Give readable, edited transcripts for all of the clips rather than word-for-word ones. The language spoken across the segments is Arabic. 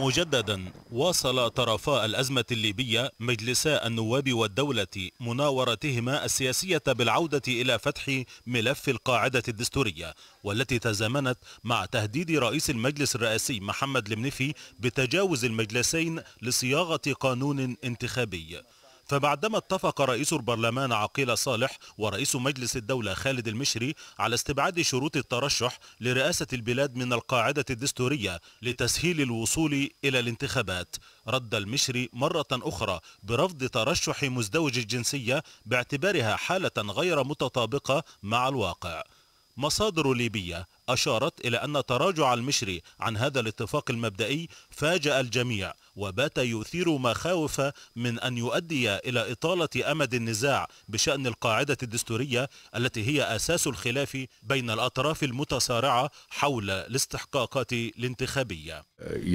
مجددا واصل طرفا الأزمة الليبية مجلسا النواب والدولة مناورتهما السياسية بالعودة إلى فتح ملف القاعدة الدستورية، والتي تزامنت مع تهديد رئيس المجلس الرئاسي محمد المنيفي بتجاوز المجلسين لصياغة قانون انتخابي. فبعدما اتفق رئيس البرلمان عقيل صالح ورئيس مجلس الدولة خالد المشري على استبعاد شروط الترشح لرئاسة البلاد من القاعدة الدستورية لتسهيل الوصول إلى الانتخابات، رد المشري مرة أخرى برفض ترشح مزدوج الجنسية باعتبارها حالة غير متطابقة مع الواقع. مصادر ليبية أشارت إلى أن تراجع المشري عن هذا الاتفاق المبدئي فاجأ الجميع، وبات يثير مخاوف من أن يؤدي إلى إطالة أمد النزاع بشأن القاعدة الدستورية التي هي أساس الخلاف بين الأطراف المتصارعة حول الاستحقاقات الانتخابية.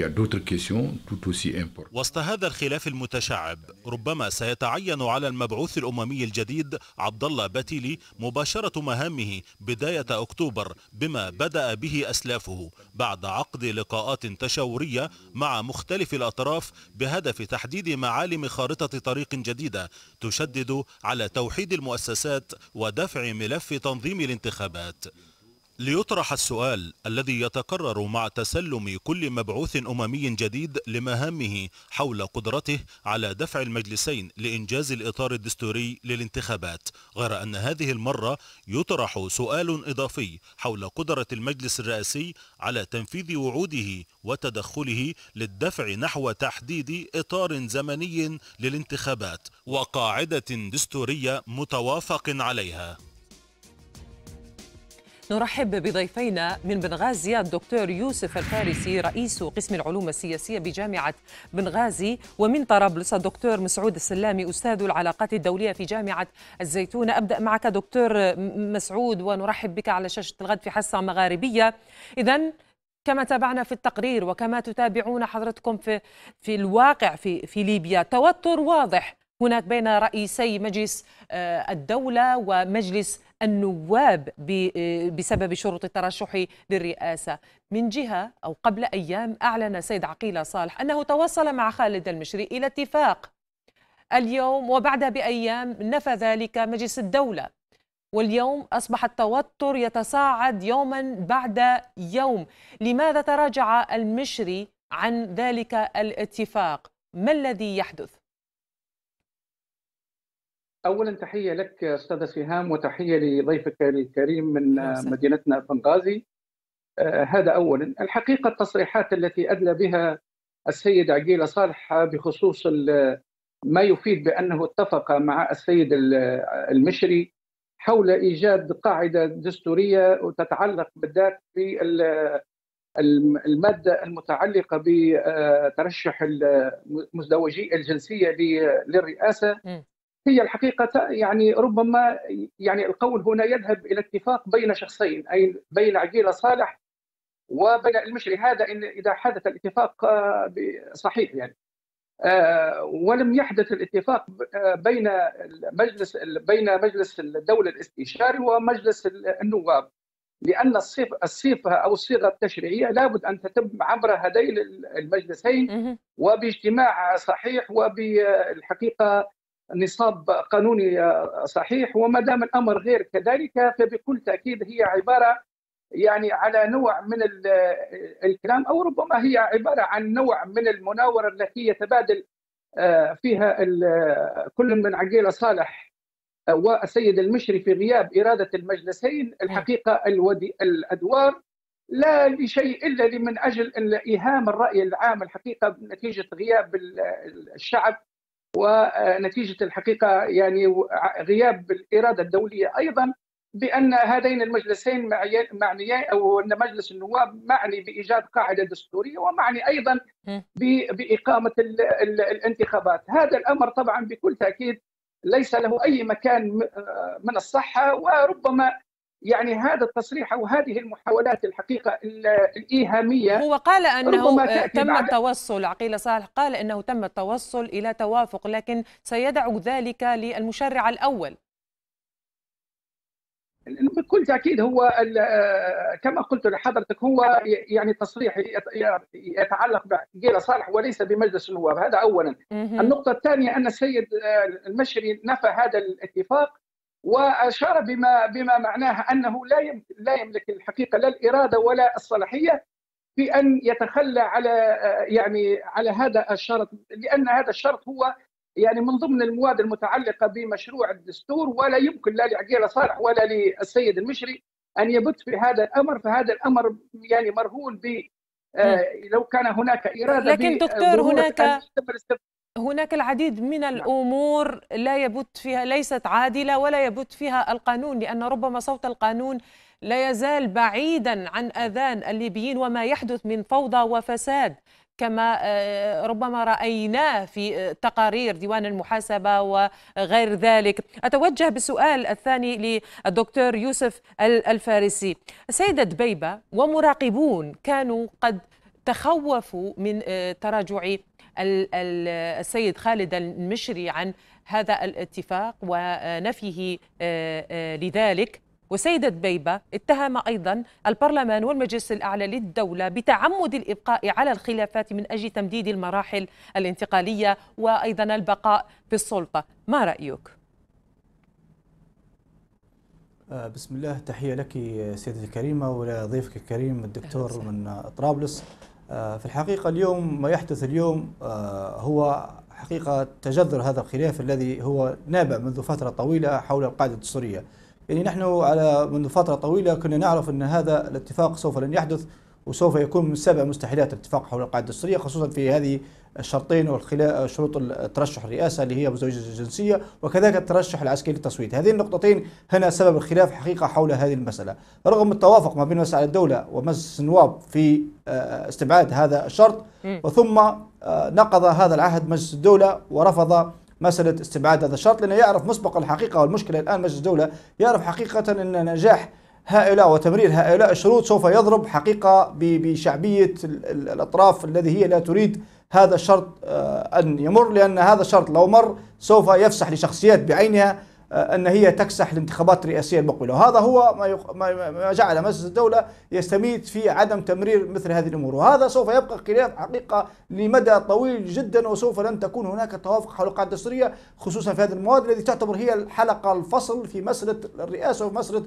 وسط هذا الخلاف المتشعب ربما سيتعين على المبعوث الأممي الجديد عبد الله باتيلي مباشرة مهامه بداية أكتوبر بما بدأ به أسلافه، بعد عقد لقاءات تشاورية مع مختلف الأطراف بهدف تحديد معالم خارطة طريق جديدة تشدد على توحيد المؤسسات ودفع ملف تنظيم الانتخابات. ليطرح السؤال الذي يتكرر مع تسلم كل مبعوث أممي جديد لمهامه حول قدرته على دفع المجلسين لإنجاز الإطار الدستوري للانتخابات، غير أن هذه المرة يطرح سؤال إضافي حول قدرة المجلس الرئاسي على تنفيذ وعوده وتدخله للدفع نحو تحديد إطار زمني للانتخابات وقاعدة دستورية متوافق عليها. نرحب بضيفينا من بنغازي الدكتور يوسف الفارسي رئيس قسم العلوم السياسية بجامعة بنغازي، ومن طرابلس الدكتور مسعود السلامي أستاذ العلاقات الدولية في جامعة الزيتونة. أبدأ معك دكتور مسعود ونرحب بك على شاشة الغد في حصة مغاربية. إذن كما تابعنا في التقرير وكما تتابعون حضرتكم في الواقع في ليبيا، توتر واضح هناك بين رئيسي مجلس الدولة ومجلس النواب بسبب شروط الترشح للرئاسة. من جهة أو قبل أيام أعلن سيد عقيل صالح أنه توصل مع خالد المشري إلى اتفاق اليوم، وبعدها بأيام نفى ذلك مجلس الدولة، واليوم أصبح التوتر يتصاعد يوما بعد يوم. لماذا تراجع المشري عن ذلك الاتفاق؟ ما الذي يحدث؟ أولا تحية لك أستاذة سهام وتحية لضيفك الكريم من مدينتنا بنغازي. هذا أولا. الحقيقة التصريحات التي أدلى بها السيد عقيل صالح بخصوص ما يفيد بأنه اتفق مع السيد المشري حول إيجاد قاعدة دستورية وتتعلق بالذات بالمادة المتعلقة بترشح مزدوجي الجنسية للرئاسة، هي الحقيقة يعني ربما يعني القول هنا يذهب إلى اتفاق بين شخصين، أي بين عقيل صالح وبين المشري. هذا إذا حدث الاتفاق صحيح يعني. ولم يحدث الاتفاق بين مجلس الدولة الاستشاري ومجلس النواب، لأن الصيغة أو الصيغة التشريعية لابد أن تتم عبر هذين المجلسين وباجتماع صحيح وبالحقيقة نصاب قانوني صحيح. وما دام الأمر غير كذلك فبكل تأكيد هي عبارة يعني على نوع من الكلام، أو ربما هي عبارة عن نوع من المناورة التي يتبادل فيها كل من عقيل صالح والسيد المشري في غياب إرادة المجلسين الحقيقة الأدوار، لا لشيء إلا من أجل إيهام الرأي العام الحقيقة نتيجة غياب الشعب ونتيجة الحقيقة يعني غياب الإرادة الدولية، أيضا بأن هذين المجلسين معنيين، أو أن مجلس النواب معني بإيجاد قاعدة دستورية ومعني أيضا بإقامة الانتخابات. هذا الأمر طبعا بكل تأكيد ليس له أي مكان من الصحة، وربما يعني هذا التصريح أو هذه المحاولات الحقيقة الإيهامية. هو قال أنه تم التوصل، عقيل صالح قال أنه تم التوصل إلى توافق، لكن سيدع ذلك للمشرع الأول. بكل تأكيد هو كما قلت لحضرتك هو يعني تصريح يتعلق بجيل صالح وليس بمجلس النواب، هذا أولا. النقطة الثانية أن السيد المشري نفى هذا الاتفاق وأشار بما معناه أنه لا يملك الحقيقة لا الإرادة ولا الصلاحية في أن يتخلى على هذا الشرط، لأن هذا الشرط هو يعني من ضمن المواد المتعلقة بمشروع الدستور، ولا يمكن لا لعقيلة صالح ولا للسيد المشري أن يبت في هذا الأمر. فهذا الأمر يعني مرهون ب لو كان هناك إرادة. لكن دكتور هناك العديد من الأمور لا يبت فيها، ليست عادلة ولا يبت فيها القانون، لأن ربما صوت القانون لا يزال بعيدا عن أذان الليبيين، وما يحدث من فوضى وفساد كما ربما رأيناه في تقارير ديوان المحاسبة وغير ذلك. أتوجه بالسؤال الثاني للدكتور يوسف الفارسي. السيدة دبيبة ومراقبون كانوا قد تخوفوا من تراجع السيد خالد المشري عن هذا الاتفاق ونفيه لذلك، وسيدة دبيبة اتهم أيضا البرلمان والمجلس الأعلى للدولة بتعمد الإبقاء على الخلافات من أجل تمديد المراحل الانتقالية وأيضا البقاء في السلطة. ما رأيك؟ بسم الله، تحية لك سيدتي الكريمة ولضيفك الكريم الدكتور من طرابلس. في الحقيقة اليوم ما يحدث اليوم هو حقيقة تجذر هذا الخلاف الذي هو نابع منذ فترة طويلة حول القاعدة الدستورية. يعني نحن منذ فترة طويلة كنا نعرف أن هذا الاتفاق سوف لن يحدث، وسوف يكون من 7 مستحيلات الاتفاق حول القاعدة الدستورية، خصوصا في هذه الشرطين شروط الترشح الرئاسة اللي هي مزدوجة الجنسية، وكذلك الترشح العسكري للتصويت. هذين النقطتين هنا سبب الخلاف حقيقة حول هذه المسألة. رغم التوافق ما بين مجلس الدولة ومجلس النواب في استبعاد هذا الشرط، وثم نقض هذا العهد مجلس الدولة ورفض مسألة استبعاد هذا الشرط، لأنه يعرف مسبقا الحقيقة، والمشكلة الآن مجلس الدولة يعرف حقيقة أن نجاح هؤلاء وتمرير هؤلاء الشروط سوف يضرب حقيقة بشعبية الأطراف الذي هي لا تريد هذا الشرط أن يمر، لأن هذا الشرط لو مر سوف يفسح لشخصيات بعينها أن هي تكسح الانتخابات الرئاسية المقبلة، وهذا هو ما جعل مجلس الدولة يستميت في عدم تمرير مثل هذه الأمور، وهذا سوف يبقى خلاف حقيقة لمدى طويل جدا، وسوف لن تكون هناك توافق حول القاعدة الدستورية، خصوصا في هذه المواد التي تعتبر هي الحلقة الفصل في مسألة الرئاسة ومسألة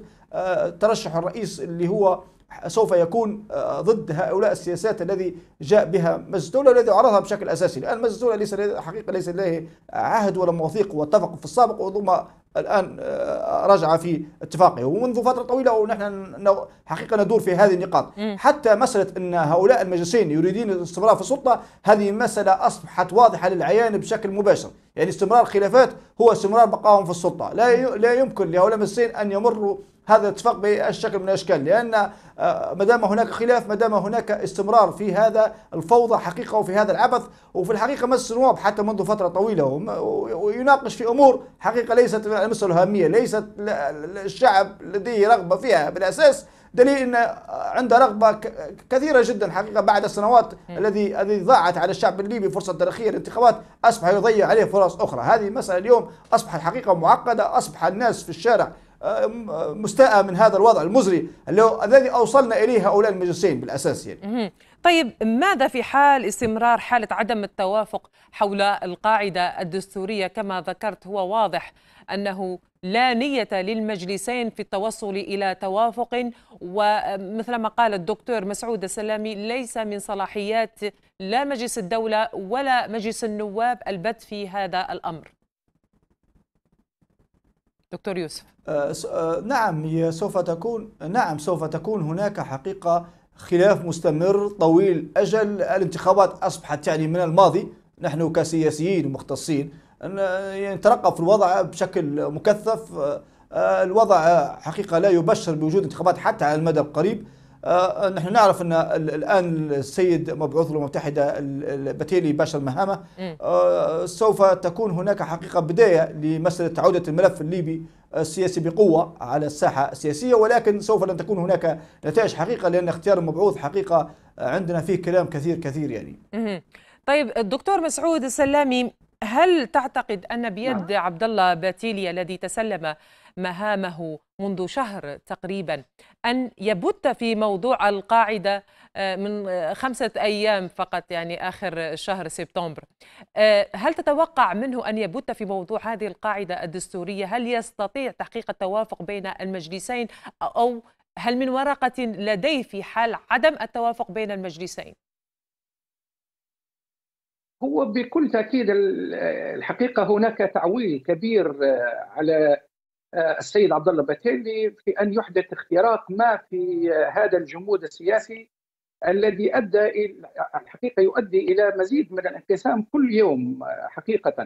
ترشح الرئيس اللي هو سوف يكون ضد هؤلاء السياسات الذي جاء بها مجلس الدولة والذي عرضها بشكل أساسي. الآن مجلس الدولة ليس له عهد ولا مواثيق، واتفق في السابق وثم الآن رجع في اتفاقه، ومنذ فترة طويلة ونحن حقيقة ندور في هذه النقاط. حتى مسألة أن هؤلاء المجلسين يريدون الاستمرار في السلطة، هذه مسألة أصبحت واضحة للعيان بشكل مباشر. يعني استمرار الخلافات هو استمرار بقائهم في السلطة. لا يمكن لهؤلاء المجلسين أن يمروا هذا الاتفاق بأي شكل من الأشكال، لأن ما دام هناك خلاف، ما دام هناك استمرار في هذا الفوضى حقيقة وفي هذا العبث. وفي الحقيقة مجلس النواب حتى منذ فترة طويلة ويناقش في أمور حقيقة ليست على مستوى الأهمية، ليست الشعب لديه رغبة فيها بالأساس، دليل أن عنده رغبة كثيرة جدا حقيقة بعد السنوات الذي ضاعت على الشعب الليبي فرصة تاريخية الانتخابات، أصبح يضيع عليه فرص أخرى. هذه مسألة اليوم أصبحت حقيقة معقدة، أصبح الناس في الشارع مستاء من هذا الوضع المزري الذي أوصلنا إليه هؤلاء المجلسين بالأساس يعني. طيب ماذا في حال استمرار حالة عدم التوافق حول القاعدة الدستورية؟ كما ذكرت هو واضح أنه لا نية للمجلسين في التوصل إلى توافق، ومثل ما قال الدكتور مسعود السلامي ليس من صلاحيات لا مجلس الدولة ولا مجلس النواب البت في هذا الأمر. دكتور يوسف. نعم سوف تكون هناك حقيقة خلاف مستمر طويل أجل. الانتخابات أصبحت يعني من الماضي. نحن كسياسيين ومختصين نترقب في الوضع بشكل مكثف. الوضع حقيقة لا يبشر بوجود انتخابات حتى على المدى القريب. نحن نعرف أن الآن السيد مبعوث الأمم المتحدة البتيلي باشر مهامة. سوف تكون هناك حقيقة بداية لمسألة عودة الملف الليبي السياسي بقوة على الساحة السياسية، ولكن سوف لن تكون هناك نتائج حقيقة، لأن اختيار المبعوث حقيقة عندنا فيه كلام كثير يعني. طيب الدكتور مسعود السلامي، هل تعتقد أن بيد عبد الله باتيلي الذي تسلم مهامه منذ شهر تقريبا أن يبت في موضوع القاعدة من 5 أيام فقط، يعني آخر شهر سبتمبر. هل تتوقع منه أن يبت في موضوع هذه القاعدة الدستورية؟ هل يستطيع تحقيق التوافق بين المجلسين، أو هل من ورقة لديه في حال عدم التوافق بين المجلسين؟ هو بكل تأكيد الحقيقة هناك تعويل كبير على السيد عبد الله باتيلي في أن يحدث اختراق ما في هذا الجمود السياسي الذي أدى الحقيقة يؤدي إلى مزيد من الانقسام كل يوم حقيقة.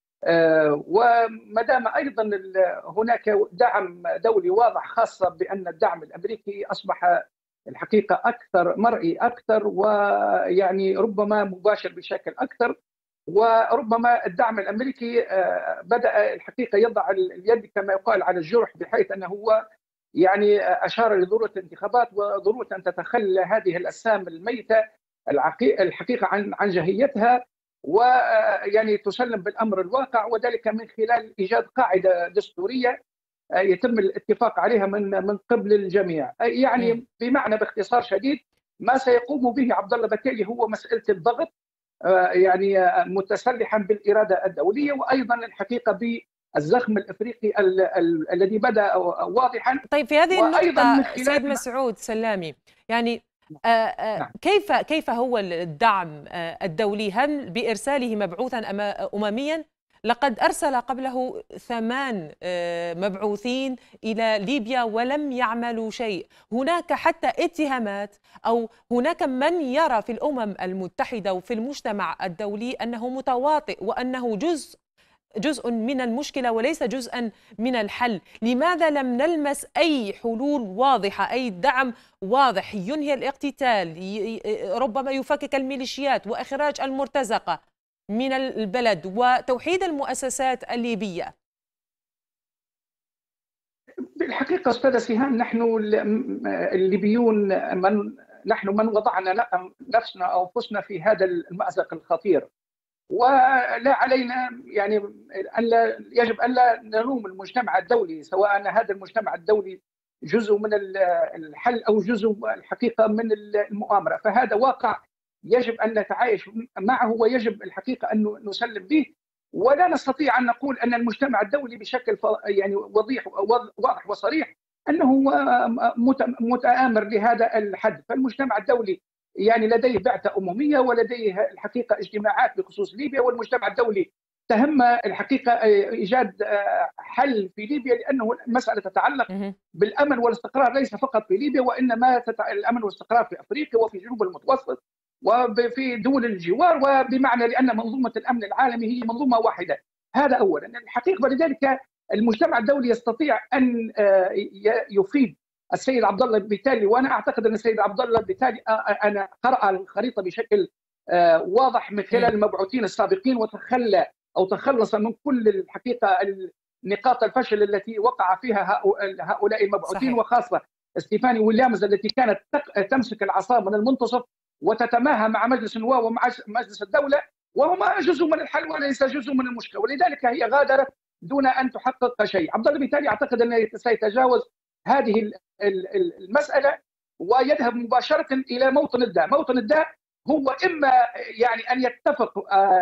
وما دام أيضا هناك دعم دولي واضح، خاصة بأن الدعم الأمريكي أصبح الحقيقة أكثر مرئي أكثر، ويعني ربما مباشر بشكل أكثر، وربما الدعم الأمريكي بدأ الحقيقة يضع اليد كما يقال على الجرح، بحيث أنه هو يعني أشار لضرورة الانتخابات وضرورة أن تتخلى هذه الأجسام الميتة الحقيقة عن جهيتها، ويعني تسلم بالأمر الواقع، وذلك من خلال إيجاد قاعدة دستورية يتم الاتفاق عليها من قبل الجميع. يعني بمعنى باختصار شديد ما سيقوم به عبد الله باتيلي هو مسألة الضغط، يعني متسلحا بالإرادة الدولية، وأيضا الحقيقة بالزخم الإفريقي الذي بدأ واضحا. طيب في هذه النقطة سيد مسعود سلامي، يعني كيف هو الدعم الدولي؟ هل بإرساله مبعوثا أمميا؟ لقد أرسل قبله 8 مبعوثين إلى ليبيا ولم يعملوا شيء. هناك حتى اتهامات، أو هناك من يرى في الأمم المتحدة وفي المجتمع الدولي أنه متواطئ وأنه جزء من المشكلة وليس جزءا من الحل. لماذا لم نلمس أي حلول واضحة، أي دعم واضح ينهي الاقتتال، ربما يفكك الميليشيات وإخراج المرتزقة من البلد وتوحيد المؤسسات الليبية؟ بالحقيقة أستاذ سيهان، نحن الليبيون نحن من وضعنا نفسنا أو أنفسنا في هذا المأزق الخطير، ولا علينا يعني يجب أن لا نلوم المجتمع الدولي، سواء هذا المجتمع الدولي جزء من الحل أو جزء الحقيقة من المؤامرة. فهذا واقع يجب أن نتعايش معه، ويجب الحقيقة أن نسلم به، ولا نستطيع أن نقول أن المجتمع الدولي بشكل يعني واضح وصريح أنه متآمر لهذا الحد. فالمجتمع الدولي يعني لديه بعثة أممية ولديه الحقيقة اجتماعات بخصوص ليبيا، والمجتمع الدولي تهم الحقيقة إيجاد حل في ليبيا، لأنه المسألة تتعلق بالأمن والاستقرار ليس فقط في ليبيا، وإنما الأمن والاستقرار في أفريقيا وفي جنوب المتوسط وفي دول الجوار، وبمعنى لأن منظومة الأمن العالمي هي منظومة واحدة. هذا أولا. الحقيقة ولذلك المجتمع الدولي يستطيع أن يفيد السيد عبد الله بتالي، وانا اعتقد ان السيد عبد الله بتالي انا قرأ الخريطه بشكل واضح من خلال المبعوثين السابقين، تخلص من كل الحقيقه نقاط الفشل التي وقع فيها هؤلاء المبعوثين. صحيح. وخاصه ستيفاني ويليامز التي كانت تمسك العصا من المنتصف وتتماهى مع مجلس النواب ومع مجلس الدوله، وهما جزء من الحل وليس جزء من المشكله، ولذلك هي غادرت دون ان تحقق شيء. عبد الله بتالي اعتقد انه سيتجاوز هذه المسألة ويذهب مباشرة إلى موطن الداء. موطن الداء هو إما يعني أن يتفق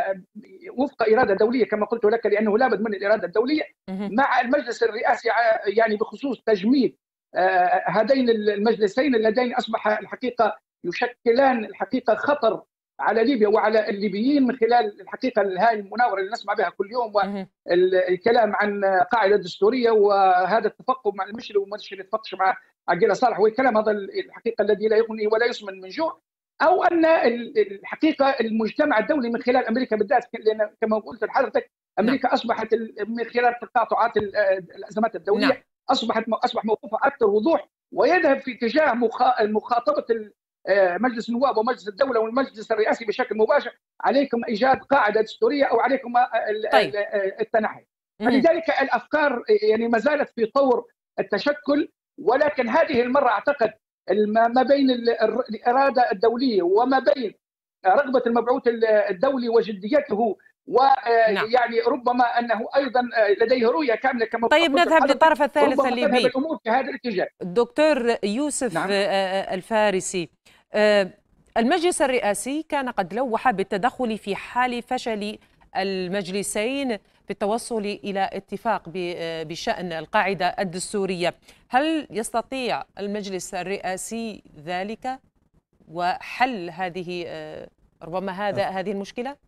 وفق إرادة دولية كما قلت لك، لأنه لابد من الإرادة الدولية مع المجلس الرئاسي يعني بخصوص تجميد هذين المجلسين اللذين أصبح الحقيقة يشكلان الحقيقة خطر على ليبيا وعلى الليبيين، من خلال الحقيقة هاي المناورة اللي نسمع بها كل يوم، والكلام عن قاعدة دستورية وهذا التفقد مع المشري ومش يتفقش مع عقيلة صالح، والكلام هذا الحقيقة الذي لا يغني ولا يسمن من جوع. أو أن الحقيقة المجتمع الدولي من خلال أمريكا بالذات، لأن كما قلت لحضرتك أمريكا أصبحت من خلال تقاطعات الأزمات الدولية أصبح موقفها أكثر وضوح، ويذهب في اتجاه مخاطبة مجلس النواب ومجلس الدولة والمجلس الرئاسي بشكل مباشر: عليكم إيجاد قاعدة دستورية أو عليكم التنحي. فلذلك الأفكار يعني ما زالت في طور التشكل، ولكن هذه المرة أعتقد ما بين الإرادة الدولية وما بين رغبة المبعوث الدولي وجديته ويعني ربما أنه أيضا لديه رؤية كاملة كما طيب نذهب للطرف الثالث الليبي. الأمور في هذا الاتجاه. دكتور يوسف الفارسي، المجلس الرئاسي كان قد لوح بالتدخل في حال فشل المجلسين في التوصل إلى اتفاق بشأن القاعدة الدستورية. هل يستطيع المجلس الرئاسي ذلك وحل ربما هذه المشكلة؟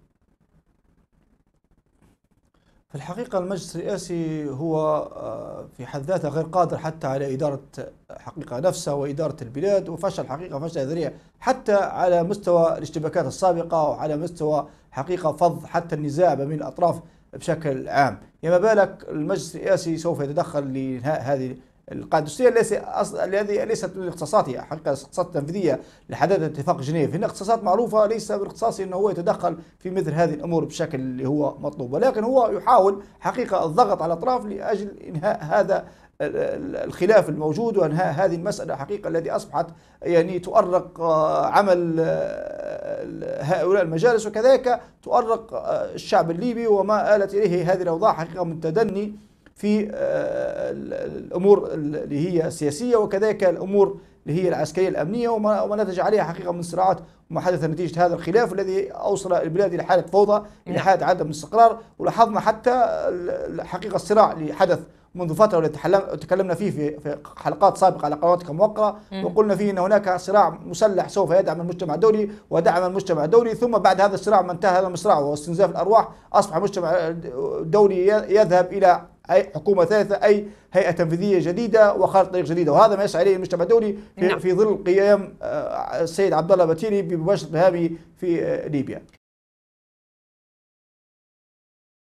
في الحقيقة المجلس الرئاسي هو في حد ذاته غير قادر حتى على إدارة حقيقة نفسه وإدارة البلاد، وفشل حقيقة فشل ذريع حتى على مستوى الاشتباكات السابقة وعلى مستوى حقيقة فض حتى النزاع بين الأطراف بشكل عام. ما بالك المجلس الرئاسي سوف يتدخل لإنهاء هذه القاعدة الدستورية الذي ليست من اختصاصاته، حقيقة اختصاصات تنفيذية لحداد اتفاق جنيف، إن اختصاصات معروفة ليس من اختصاصه أنه هو يتدخل في مثل هذه الأمور بشكل اللي هو مطلوب، ولكن هو يحاول حقيقة الضغط على الأطراف لأجل إنهاء هذا الخلاف الموجود وإنهاء هذه المسألة حقيقة التي أصبحت يعني تؤرق عمل هؤلاء المجالس، وكذلك تؤرق الشعب الليبي وما آلت إليه هذه الأوضاع حقيقة من تدني في الأمور اللي هي السياسية وكذلك الأمور اللي هي العسكرية الأمنية وما نتج عليها حقيقة من صراعات وما حدث نتيجة هذا الخلاف الذي أوصل البلاد إلى حالة فوضى، إلى حالة عدم استقرار. ولاحظنا حتى حقيقة الصراع اللي حدث منذ فترة واللي تكلمنا فيه في حلقات سابقة على قنواتكم موقرة، وقلنا فيه أن هناك صراع مسلح سوف يدعم المجتمع الدولي ودعم المجتمع الدولي، ثم بعد هذا الصراع ما انتهى هذا الصراع واستنزاف الأرواح أصبح المجتمع الدولي يذهب إلى أي حكومة ثالثة، أي هيئة تنفيذية جديدة وخارطة طريق جديدة، وهذا ما يسعى إليه المجتمع الدولي في ظل قيام السيد عبد الله بتيلي بمباشرة ذهابه في ليبيا.